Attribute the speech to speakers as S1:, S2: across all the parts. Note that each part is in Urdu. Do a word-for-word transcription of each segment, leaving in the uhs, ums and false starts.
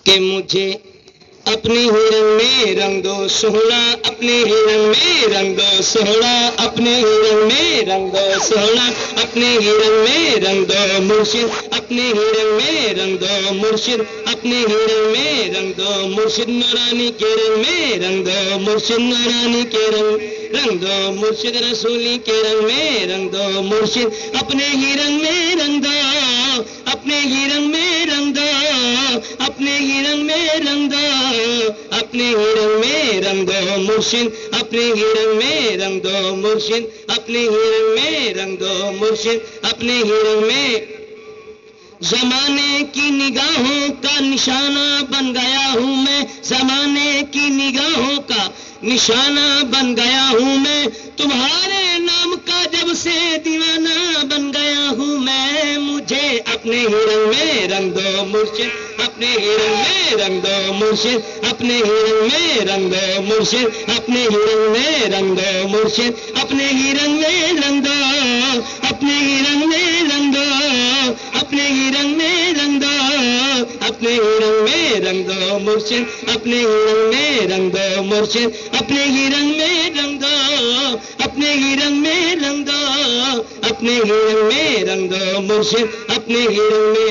S1: کہ مجھے اپنے ہی رنگ میں رنگ دو سونا، اپنے ہی رنگ میں رنگ دو سونا، اپنے ہی رنگ میں رنگ دو سونا، اپنے ہی رنگ میں رنگ دو مرشد، اپنے ہی رنگ میں رنگ دو مرشد، اپنے ہی رنگ میں رنگ دو مرشد، نورانی کے رنگ میں رنگ دو مرشد، نورانی کے رنگ رنگ دو مرشد، رسولی کے رنگ میں رنگ دو مرشد، اپنے ہی رنگ میں رنگ دو، اپنے ہی رنگ میں رنگ دو، اپنے ہی رنگ میں رنگ دو، اپنے ہی رنگ میں رنگ دو مرشد، اپنے ہی رنگ میں رنگ دو مرشد، اپنے ہی رنگ میں رنگ دو مرشد، اپنے ہی رنگ میں زمانے کی نگاہوں کا نشانہ بن گیا ہوں میں، زمانے کی نگاہوں کا نشانہ بن گیا ہوں میں، تمہارے نام کا جب سے دیوانہ بن گیا ہوں میں، مجھے اپنے ہی رنگ میں رنگ دو مرشد، اپنے ہی رنگ میں رنگ دو مرشد، اپنے ہی رنگ میں رنگ دو مرشد، اپنے ہی رنگ میں رنگ دو مرشد، اپنے ہی رنگ میں رنگ دو، اپنے ہی رنگ میں رنگ دو، اپنے ہی رنگ میں رنگ دو، اپنے ہی رنگ میں رنگ دو مرشد، اپنے ہی رنگ میں رنگ دو مرشد، اپنے ہی رنگ میں رنگ دو، اپنے ہی رنگ میں رنگ دو، اپنے ہی رنگ میں رنگ دو مرشد، اپنے ہی رنگ میں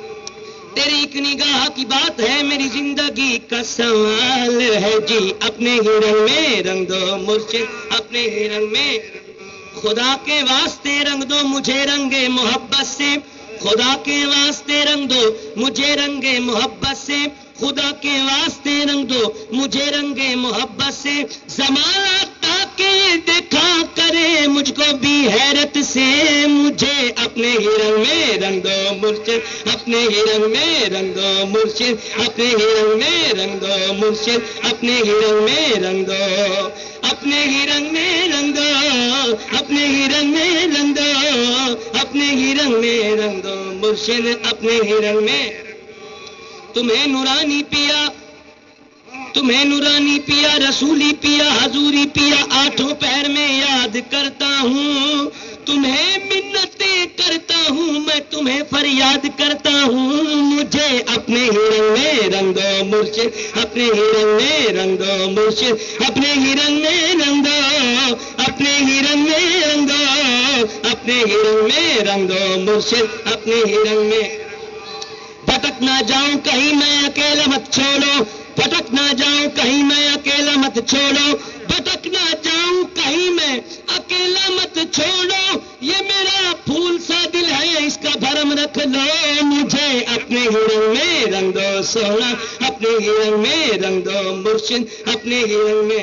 S1: تیری ایک نگاہ کی بات ہے میری زندگی کا سوال ہے جی، اپنے ہی رنگ میں رنگ دو مرشد، اپنے ہی رنگ میں خدا کے واسطے رنگ دو مجھے رنگ محبت سے، خدا کے واسطے رنگ دو مجھے رنگ محبت سے، خدا کے واسطے رنگ دو مجھے رنگ محبت سے، زمانہ تاکہ دیکھا کرے مجھ کو بھی حیرت سے، مجھے اپنے ہی رنگ میں رنگ دو مرشد، اپنے ہی رنگ میں رنگ دو مرشد، اپنے ہی رنگ میں رنگ دو مرشد، اپنے ہی رنگ میں رنگ دو، اپنے ہی رنگ میں رنگ دو، اپنے ہی رنگ میں رنگ دو، اپنے ہی رنگ میں رنگ دو مرشد، اپنے ہی رنگ میں تمہیں نورانی پیا، تمہیں نورانی پیا، رسولی پیا، حضوری پیا، آٹھوں پہر میں یاد کرتا ہوں، تمہیں منتیں کرتا ہوں میں، تمہیں فریاد کرتا ہوں، مجھے اپنے ہی رنگ میں رنگ دو مرشد، اپنے ہی رنگ میں رنگ دو مرشد، اپنے ہی رنگ میں رنگ دو، اپنے ہی رنگ میں رنگ دو، اپنے ہی رنگ میں رنگ دو مرشد، اپنے ہی رنگ میں بھٹک نہ جاؤں کہیں میں اکیلا مت چھوڑو، بھٹک نہ جاؤں کہیں میں اکیلا مت چھوڑو، بھٹک نہ جاؤں کہیں میں اکیلا مت چھوڑو، یہ میرا پھول سا دل ہے اس کا بھرم رکھ لو، مجھے اپنے ہی رنگ میں رنگ دو سونا، اپنے ہی رنگ میں رنگ دو مرشد، اپنے ہی رنگ میں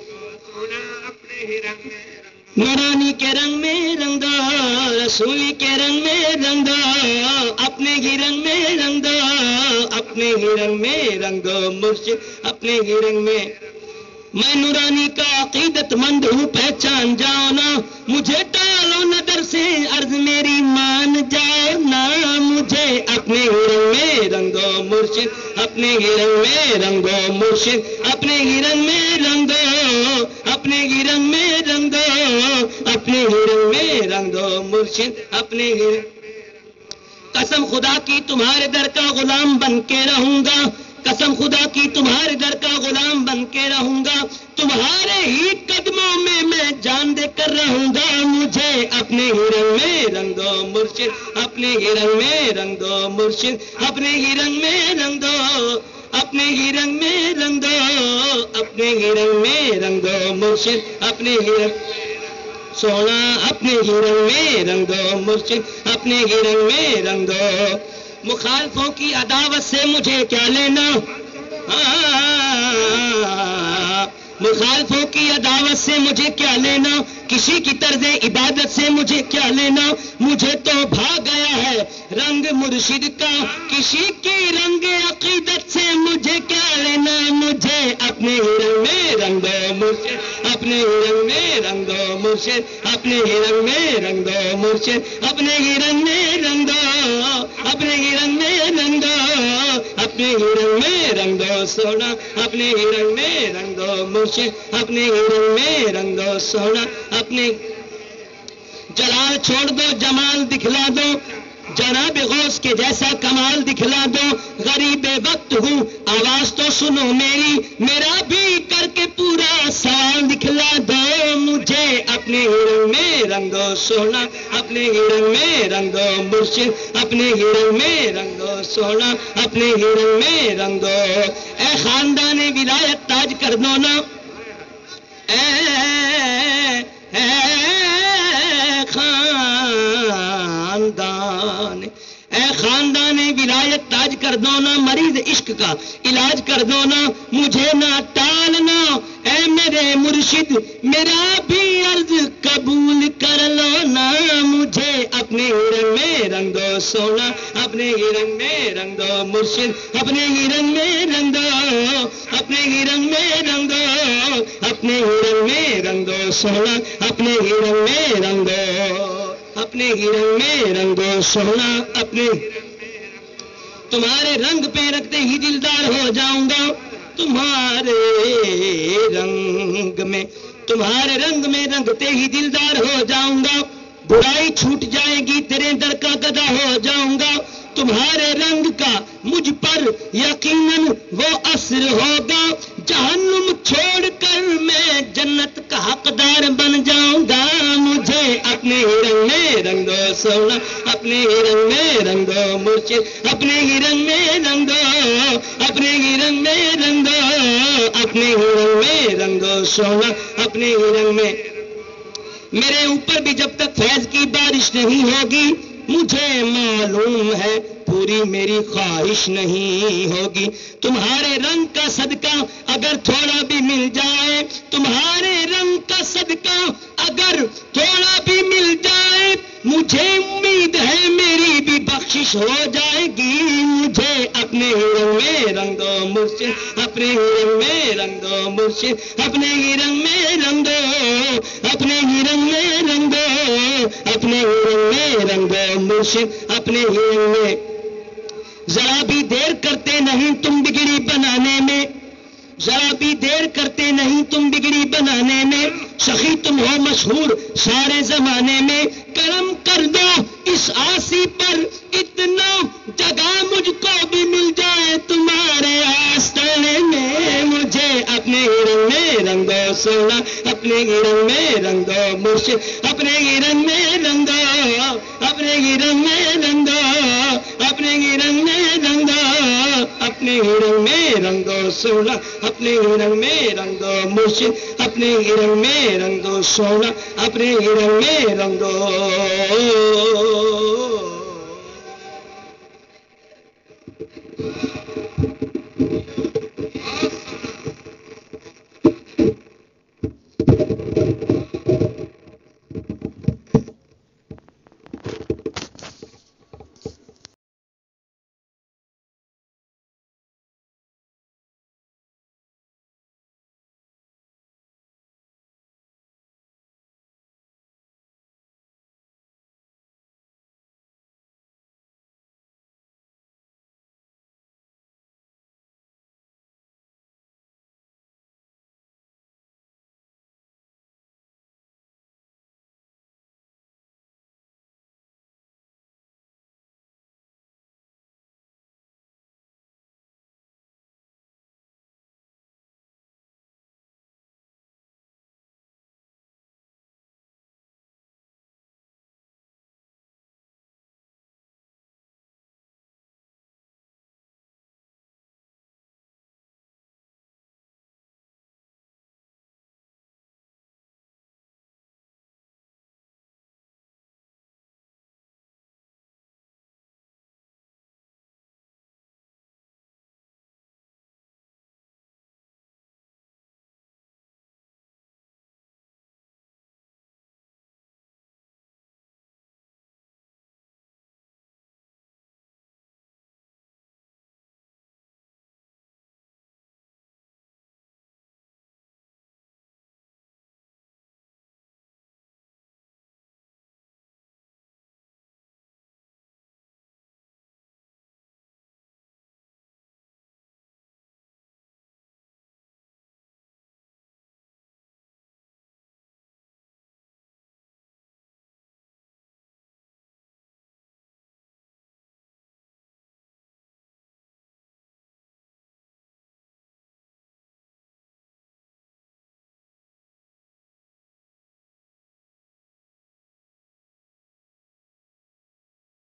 S1: اپنے ہی رنگ میں نورانی کے رنگ میں رنگ دو، رسولی کے رنگ میں رنگ دو، اپنے ہی رنگ میں رنگ دو، اپنے ہی رنگ میں رنگ دو مرشد، اپنے ہی رنگ میں میں نورانی کا عقیدت مند ہوں پہچان جاؤ نا، مجھے ٹالو نظر سے عرض میری مان جاؤ نا، مجھے اپنے ہی رنگ میں رنگ دو مرشد، اپنے ہی رنگ میں رنگ دو مرشد، اپنے ہی رنگ میں رنگ دو، اپنے ہی رنگ میں رنگ دو، اپنے ہی رنگ میں رنگ دو مرشد، اپنے ہی قسم خدا کی تمہارے در کا غلام بن کے رہوں گا، قسم خدا کی تمہارے در کا غلام بن کے رہوں گا، تمہارے ہی قدموں میں میں جان دے کر رہوں گا، مجھے اپنے ہی رنگ میں رنگ دو مرشد، اپنے ہی رنگ میں رنگ دو مرشد، اپنے ہی رنگ میں رنگ دو، اپنے ہی رنگ میں رنگ دو، اپنے ہی رنگ میں رنگ دو مرشد، اپنے ہی رنگ سونا، اپنے ہی رنگ میں رنگ دو مرشد، اپنے ہی رنگ میں رنگ دو، مخالفوں کی عداوت سے مجھے کیا لینا، مخالفوں کی عداوت سے مجھے کیا لینا، کسی کی طرز عبادت سے مجھے کیا لینا، مجھے تو بھاگ گیا ہے رنگ مرشد کا، کسی کی رنگ عقیدت سے مجھے کیا لینا، مجھے اپنے ہی رنگ میں رنگ دو مرشد، اپنے ہی رنگ میں رنگ دو مرشد، اپنے ہی رنگ میں رنگ دو مرشد، اپنے ہی رنگ میں رنگ دو، اپنے ہی رنگ میں رنگ دو، اپنے ہی رنگ میں رنگ دو سونا، اپنے ہی رنگ میں رنگ دو مرشد، اپنے ہی رنگ میں رنگ دو سونا، اپنے جلال چھوڑ دو جمال دکھلا دو، جناب غوث کے جیسا کمال دکھلا دو، غریب وقت ہوں آواز تو سنو میری میرا بھی کر کے پورا سوال دکھلا دو مجھے اپنے ہی رنگ میں رنگ دو سونا اپنے ہی رنگ میں رنگ دو مرشد اپنے ہی رنگ میں رنگ دو سونا اپنے ہی رنگ میں رنگ دو اے خاندان ولایت تاج کر دو نا اے اے خاندان اے خاندان ولایت تاج کر دو نا مریض عشق کا علاج کر دو نا مجھے نہ ٹالنا اے میرے مرشد میرا بھی عرض قبول کر لو نا مجھے اپنے ہی رنگ میں رنگ دو سونا اپنے ہی رنگ میں رنگ دو مرشد اپنے ہی رنگ میں رنگ دو اپنے ہی رنگ میں رنگ دو اپنے ہی رنگ میں رنگ دو سونا اپنے ہی رنگ میں رنگ دو اپنے ہی رنگ میں رنگ دو سونا اپنے تمہارے رنگ پہ رکھتے ہی دلدار ہو جاؤں گا تمہارے رنگ میں تمہارے رنگ میں رنگتے ہی دلدار ہو جاؤں گا برائی چھوٹ جائے گی تیرے در کا گدا ہو جاؤں گا تمہارے رنگ کا مجھ پر یقیناً وہ اثر ہوگا جہنم چھوڑ کر میں جنت کا حقدار بن جاؤں گا مجھے اپنے ہی رنگ میں رنگ دو سونا اپنے ہی رنگ میں رنگ دو مرشد اپنے ہی رنگ میں رنگ دو اپنے ہی رنگ میں رنگ دو اپنے ہی رنگ میں رنگ دو سونا اپنے ہی رنگ میں میرے اوپر بھی جب تک فیض کی بارش نہیں ہوگی مجھے معلوم ہے پوری میری خواہش نہیں ہوگی تمہارے رنگ کا صدقہ اگر تھوڑا بھی مل جائے تمہارے رنگ کا صدقہ اگر تھوڑا بھی مل جائے مجھے امید ہے میری بھی بخشش ہو جائے گی مجھے اپنے ہی رنگ میں رنگ دو مرشد اپنے ہی رنگ میں رنگ دو مرشد اپنے ہی رنگ میں رنگ دو اپنے ہی رنگ میں رنگ دو اپنے ہی رنگ میں رنگ دو مرشد اپنے ہی رنگ میں ذرا بھی دیر کرتے نہیں تم بگڑی بنانے میں ذرا بھی دیر کرتے نہیں تم بگڑی بنانے میں سخی تم ہو مشہور سارے زمانے میں کرم کر دو اس آسی پر اتنا جگہ مجھ کو بھی مل جائے تمہارے آستانے میں مجھے اپنے ہی رنگ میں رنگ دو سونا اپنے ہی رنگ میں رنگ دو مرشد اپنے ہی رنگ میں رنگ دو اپنے ہی رنگ میں رنگ دو اپنے ہی رنگ میں رنگ دو اپنے ہی رنگ میں رنگ دو سونا اپنے ہی رنگ میں رنگ دو مرشد اپنے ہی رنگ میں رنگ دو سونا اپنے ہی رنگ میں رنگ دو